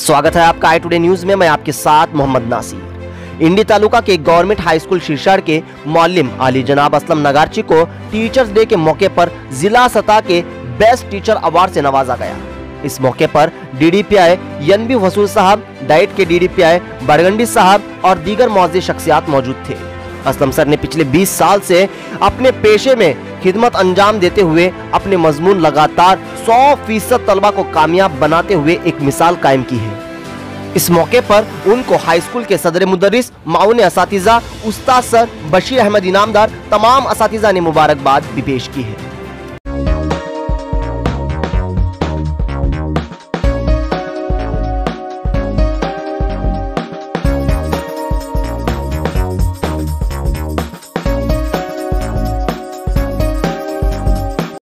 स्वागत है आपका आई टुडे न्यूज में। मैं आपके साथ मोहम्मद नासिर। इंडी तालुका के गवर्नमेंट हाई स्कूल शीरसार के मौलिम अली जनाब असलम नगारची को टीचर्स डे के मौके पर जिला सतह के बेस्ट टीचर अवार्ड से नवाजा गया। इस मौके पर डीडीपीआई एनबी वसूल साहब, डाइट के डीडीपीआई बड़गंडी साहब और दीगर मुअज़्ज़िज़ शख्सियात मौजूद थे। असलम सर ने पिछले 20 साल से अपने पेशे में खिदमत अंजाम देते हुए अपने मजमून लगातार 100% तलबा को कामयाब बनाते हुए एक मिसाल कायम की है। इस मौके पर उनको हाई स्कूल के सदर मुदर्रिस, माउन असातिज़ा, उस्ताद सर बशीर अहमद इनामदार, तमाम असातिज़ा ने मुबारकबाद भी पेश की है।